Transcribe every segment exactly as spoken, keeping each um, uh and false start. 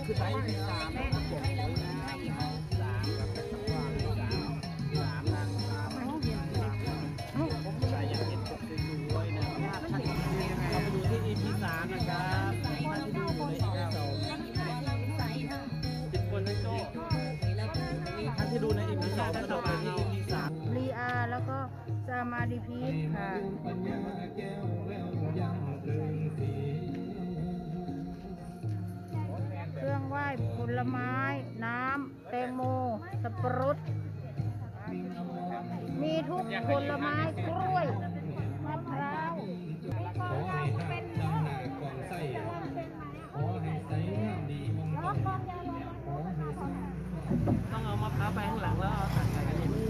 คือไซส์ที่สามนะครับผมสามกับวางสามสามนางสามผมใส่อย่างเห็นปกสวยๆนะครับท่านเราไปดูที่ อี พี สามนะครับท่านที่ดูอยู่ใน อี พี สองติดคนทั้งโจ้ท่านที่ดูใน อี พี สองก็ต้องไปที่ อี พี สามรีอาแล้วก็จะมาดีพีทค่ะเครื่องไหว้ผลไม้น้ำแตงโมสับปะรดมีทุกผลไม้กล้วยมะพร้าวเป็นต้องเอามะพร้าวไปข้างหลังแล้วเอาตัดใส่กันนี่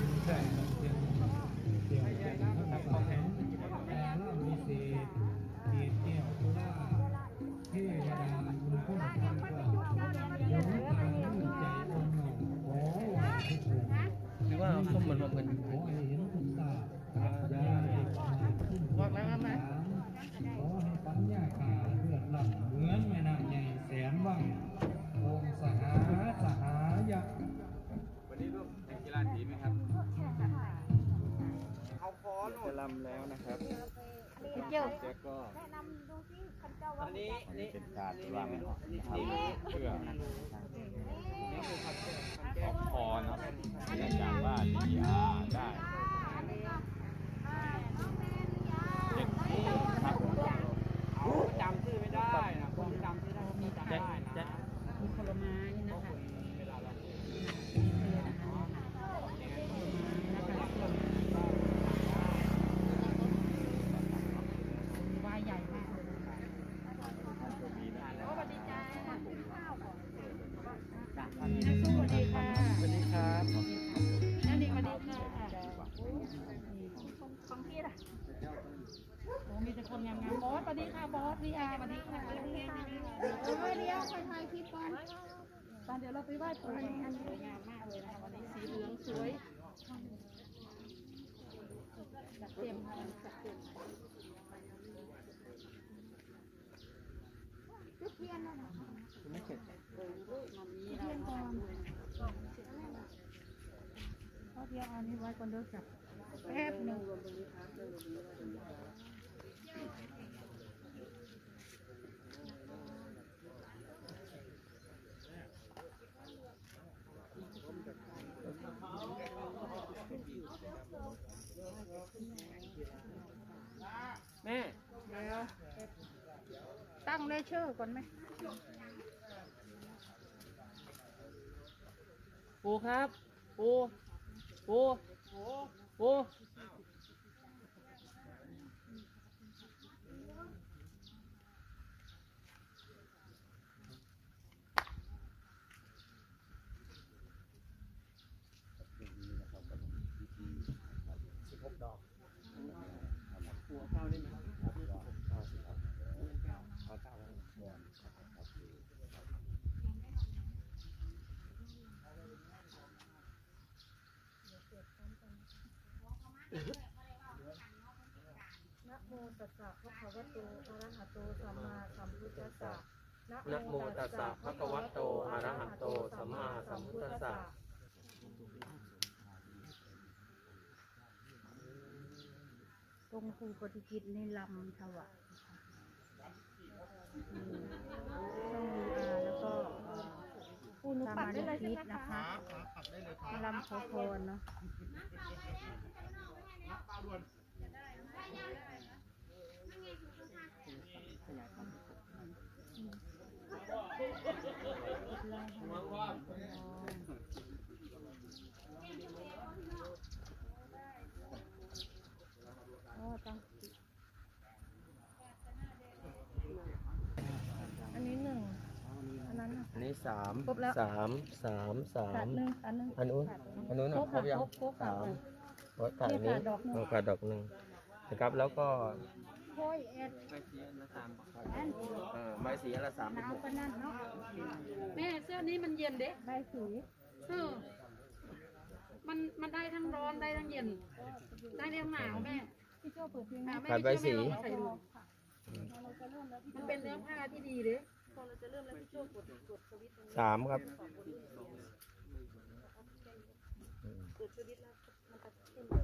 หรือว่าเอาส้มเหมือนมาเป็นบอกแล้วครับนะขอให้ปัญญาขาเลือดหลั่งเหมือนแม่น้ำใหญ่แสนว่างองสหาสหายะวันนี้ร่วมแข่งกีฬาสีไหมครับเอาฟอนจะลำแล้วนะครับเจ้าแจ็คก็อันนี้นี่เป็นการวางนี่เพื่อนี่คือขัดแก้คอเนาะเนื่องจากว่าดีอาได้เด็กนี่ครับจำชื่อไม่ได้นะผมจำชื่อได้ไม่จำได้นะมีผลไม้นะคะเวลาเราวายใหญ่มากเลยสวัสดีจ้าสวัสดีค่ะสวัสดีครับนั่นดีสวัสดีค่ะของพี่ล่ะโอ้มีแต่คนงามๆบอสสวัสดีค่ะบอสรีอาสวัสดีค่ะเดี๋ยวเดี๋ยวไปถ่ายคลิปก่อนตอนเดี๋ยวเราไปไหว้ปู่กันสวยงามมากเลยนะคะวันนี้สีเหลืองสวยจัดเต็มค่ะจัดเต็มจุดเทียนนะคะไม่เสร็จมันมีเทียนก่อนเพราะเทียนอันนี้ไว้ก่อนเดี๋ยวจับแป๊บหนึ่งแม่เดี๋ยวตั้งเลเชอร์ก่อนไหมปูครับปูปูปูสิบหกดอกหัวข้าวได้ไหมนะโมตัสสะภะคะวะโตอะระหะโตสัมมาสัมพุทธัสสะนะโมตัสสะภะคะวะโตอะระหะโตสัมมาสัมพุทธัสสะตรงภูปฏิกิจในลำถวายต้องมีอาแล้วก็ผู้นุปัดได้เลยนะคะลำขอพรเนาะอันนี้หนึ่งอันนั้นอันนี้สามครบแล้วสามสามสามขาดหนึ่งอันนึงอันนู้นอันนู้นครบยังสามขาดอันนี้ขาดดอกหนึ่งนะครับแล้วก็โอ้ยเอ็ดใบสีอันละสามเออใบสีอันละสามเป็นหกนั่นเนาะแม่เสื้อนี้มันเย็นเด้ใบสีเออมันมันได้ทั้งร้อนได้ทั้งเย็นได้ทั้งหนาวแม่พี่โจ้เปิดเพลงแม่ใส่ดูมันเป็นเนื้อผ้าที่ดีเด้พอเราจะเริ่มแล้วพี่โจ้กดกดสวิตช์ตรงนี้สามครับกดสวิตช์แล้วมันจะขึ้นเลย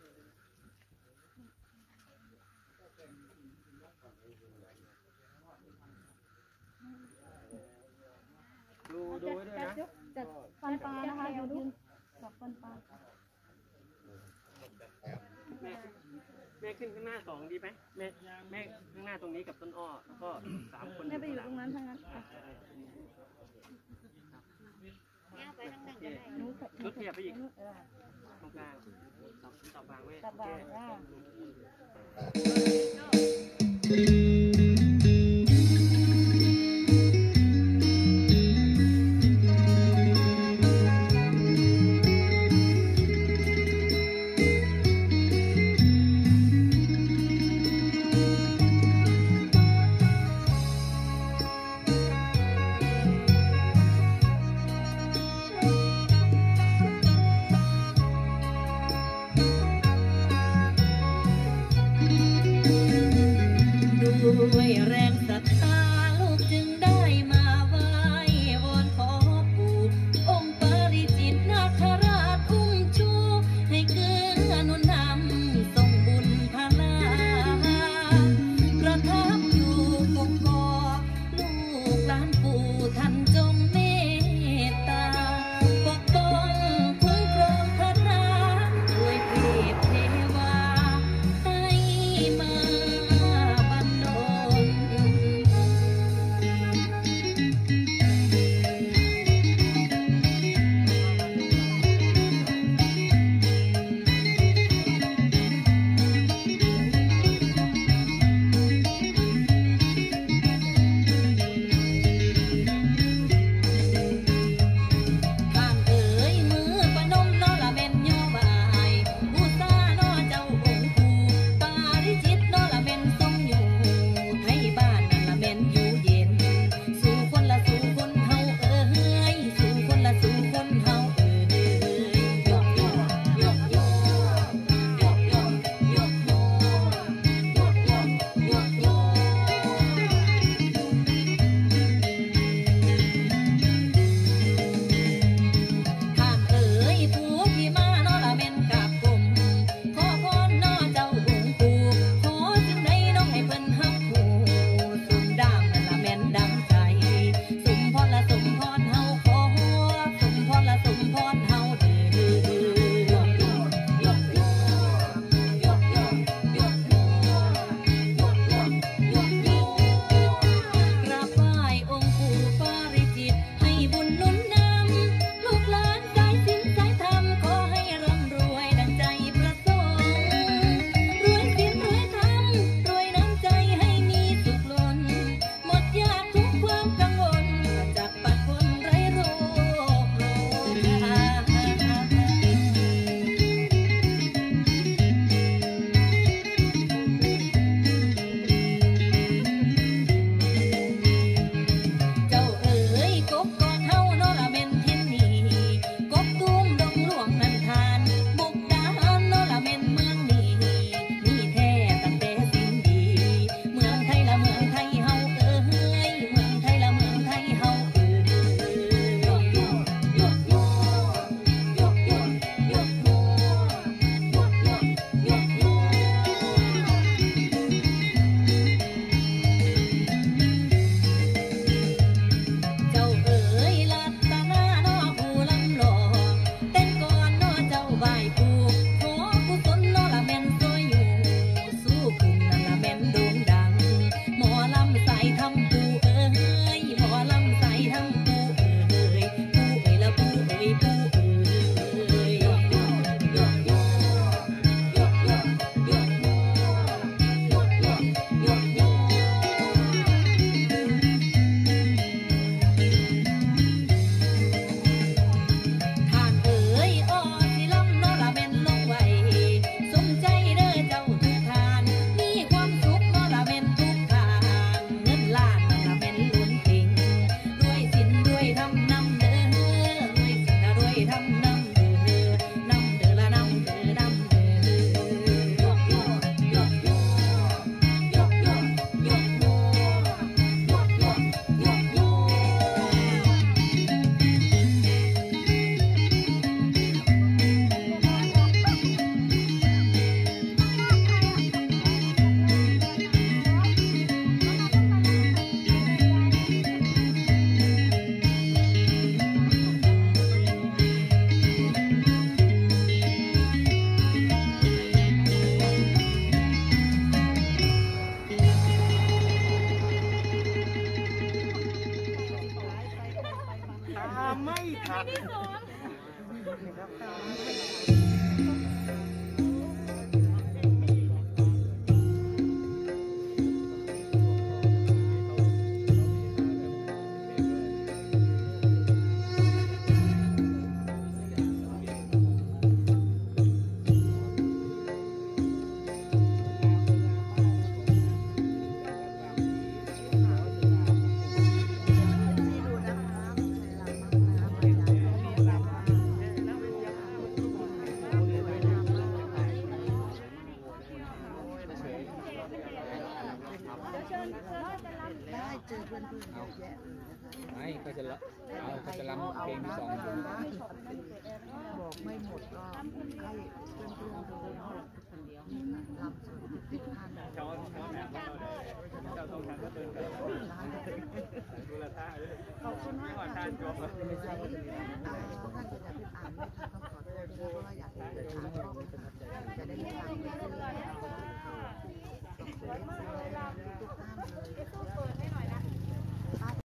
ดูดูไว้ด้วยนะจัดฟันปลานะคะดูดูจับฟันปลาแม่แม่ขึ้นข้างหน้าสองดีไหมแม่แม่ข้างหน้าตรงนี้กับต้นอ้อแล้วก็สามคนแม่ไปอยู่ตรงนั้นทั้งนั้นค่ะหนูรถเทียบไปอีกเออตรงกลางตับตับบางแม่จับวางว่าดูตามไม่ทันได้เจอเพื่อนๆเยอะแยะเลยนะคะไม่ก็จะละเอาก็จะรำเพลงสองอยู่บอกไม่หมดก็ให้เพื่อนๆดูเนาะลำสดติดพันเลยขอบคุณมากค่ะทุกท่านจะได้อ่านไม่ทันต้องขอโทษด้วยเพราะว่าอยากจะถาม